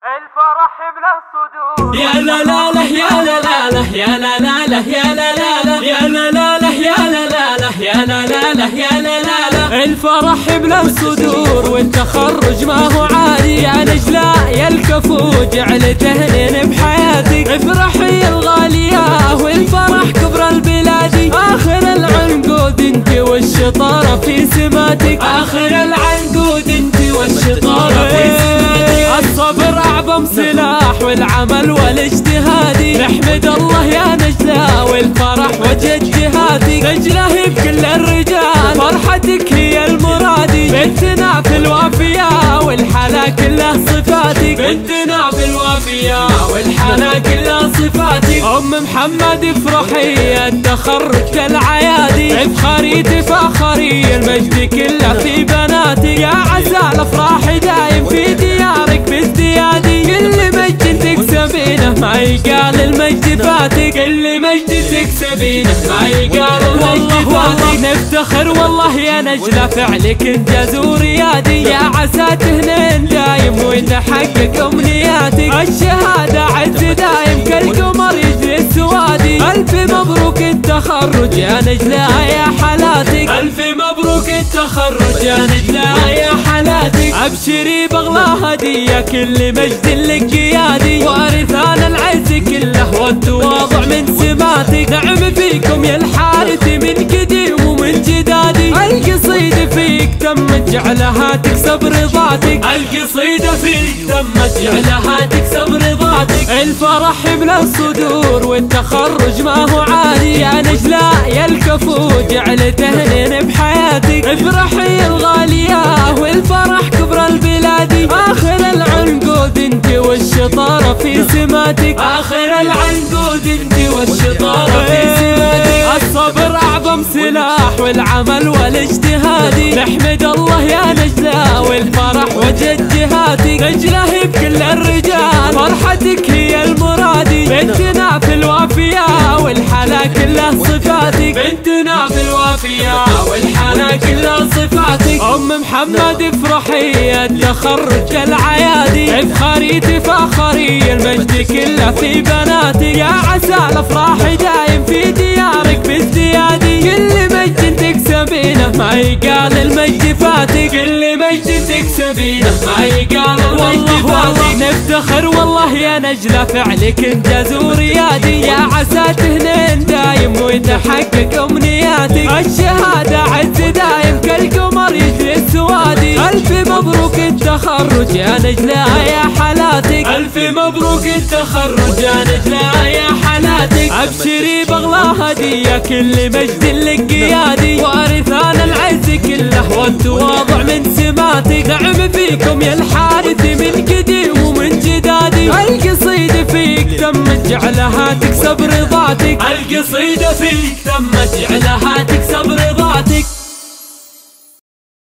الفرح بلا صدور. يا لا لا لا يا لا لا لا يا لا لا لا يا لا لا لا يا لا لا لا يا لا لا لا يا لا لا لا يا لا لا لا. الفرح بلا صدور والتخرج ما هو عادي، يا نجلاء يا الكفو جعل تهنين بحياتك. افرحي الغالية والفرح كبر البلادي، اخر العنقود انت والشطارة في سماتك، اخر العنقود انت والشطارة في سماتك. الصبر اعظم سلاح والعمل والاجتهادي، نحمد الله يا نجلاء والفرح وجه جهادي. نجلاء هي بكل الرجال فرحتك هي المرادي، بنتنا في الوافية والحلا كلها صفاتك، بنتنا في الوافية والحلا كلها صفاتك. ام محمد افرحي التخرج كالعيادي، افخري تفاخري المجد كله في بناتك، يا عسى الافراح دايم في ديارك بازديادي. كل مجد تكسبينه ما يقال المجد فاتك، كل مجد تكسبينه ما يقال المجد فاتك. نفتخر والله يا نجلاء فعلك انجاز وريادي، يا عسى تهنين دايم ويتحقق امنياتك. الشهادة عز دايم كالقمر يجري السوادي، الف مبروك التخرج يا نجلاء يا حالاتك، الف مبروك التخرج يا نجلاء يا حالاتك. ابشري باغلى هدية كل مجد لك قيادي، وارثان العز كله والتواضع من سماتك. نعم فيكم يا الحارث من قديم ومن جدادي، القصيدة فيك تمت جعلها تكسب رضاتك، القصيدة فيك تمت جعلها تكسب رضاتك. الفرح بلا صدور والتخرج ما هو عادي، يا نجلاء يا الكفو جعل تهنين بحياتك. افرحي الغالية والفرح كبر البلادي، اخر العنقود انت والشطارة في سماتك، اخر العنقود انت والشطارة في سماتك. الصبر اعظم سلاح والعمل والاجتهادي، نحمد الله يا نجلاء والفرح وجه جهادك. نجلاء هي بكل الرجال فرحتك هي المرادي، بنتنا في الوافية والحلا كلها صفاتك، بنتنا في الوافية والحلا كلها صفاتك. ام محمد افرحي التخرج كالعيادي، افخري تفاخري المجد كله في بناتك، يا عسى الافراح دايم في ديارك بازديادي. كل مجد تكسبينه ما يقال المجد فاتك، كل مجد تكسبينه ما يقال المجد فاتك. نفتخر والله يا نجلاء فعلك انجاز وريادي، يا عسى تهنين دايم ويتحقق امنياتك. الشهادة عز دايم كالقمر يجري السوادي، الف مبروك التخرج يا نجلاء يا حالاتك، الف مبروك التخرج يا نجلاء يا حالاتك. ابشري باغلى هدية كل مجد لك قيادي، وارثان العز كله والتواضع من سماتك. نعم فيكم يا الحارث من قديم ومن جدادي، القصيدة فيك تمت جعلها تكسب رضاتك، القصيدة فيك تمت جعلها تكسب رضاتك.